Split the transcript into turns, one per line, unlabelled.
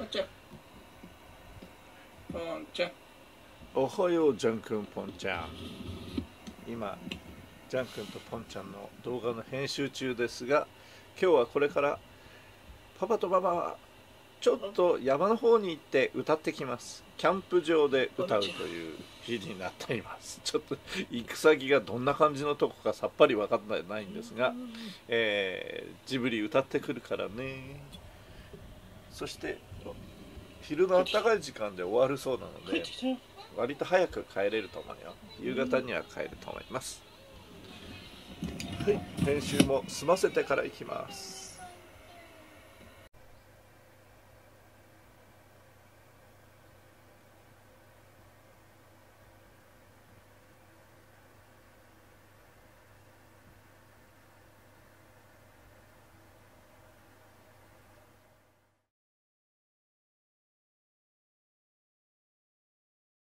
ちゃんポンちゃん。
おはようジャン君ポンちゃん。今ジャン君とポンちゃんの動画の編集中ですが、今日はこれからパパとママはちょっと山の方に行って歌ってきます。キャンプ場で歌うという日になっています。ちょっと行く先がどんな感じのとこかさっぱり分かんないんですが、ジブリ歌ってくるからね。そして昼の暖かい時間で終わるそうなので、割と早く帰れると思うよ。夕方には帰ると思います。はい、編集も済ませてから行きます。